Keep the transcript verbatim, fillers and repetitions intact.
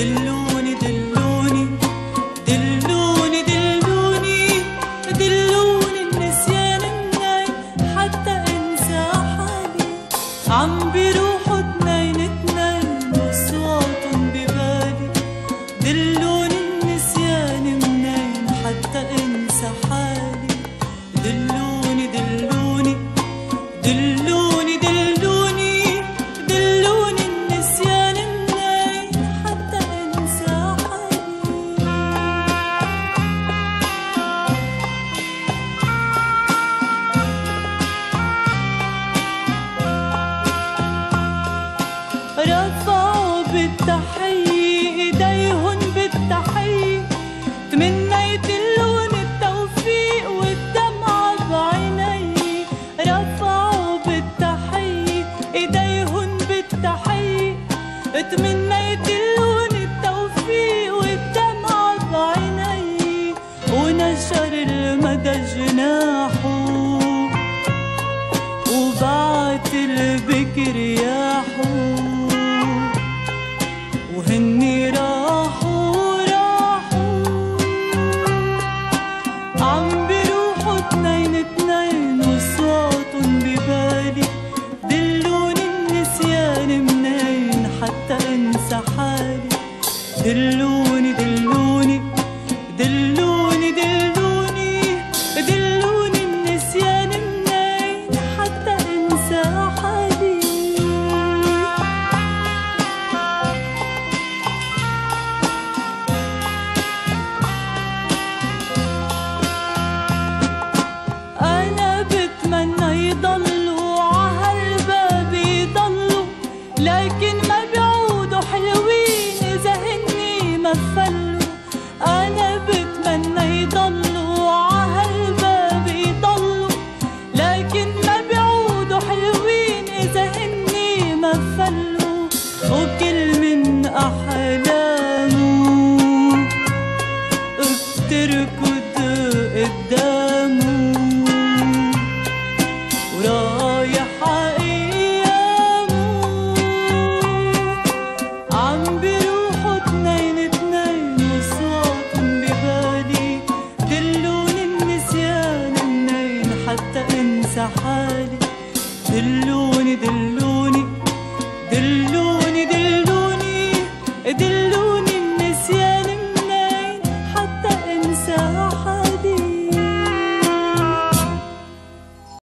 دلوني دلوني دلوني دلوني دلوني النسيان منين حتى انسى حالي. عم بيروحوا اتنين اتنين واصواتهم ببالي. دلوني النسيان منين حتى انسى حالي. دلوني دلوني دلوني دلوني دلوني النسيان منين حتى انسى حالي. رفعوا بالتحية ايديهن بالتحية. تمنيت اللون التوفيق والدمعة بعيني. رفعوا بالتحية ايديهن بالتحية. تمنيت اللون التوفيق والدمعة بعيني. ونشر المدى جناحه وبعت البكر رياحه. وهني راحوا راحوا عم بيروحوا اتنين اتنين واصواتهم ببالي. دلوني النسيان منين حتى انسى حالي. دلوني دلوني دلوني دلوني دلوني النسيان منين حتى انسى حالي. أنا بتمنى يضلوا عهالباب يضلوا، لكن ما بيعودوا حلوين إذا هني ما فلوا. أنا بتمنى يضلوا عهالباب يضلوا، لكن ما بيعودوا حلوين إذا هني ما فلوا. وكل من أحلامه بتركض قدامه ورايح عايامه. عم بيروحوا اتنين اتنين واصواتهم ببالي. دلوني النسيان منين حتى انسى حالي. دلوني دلوني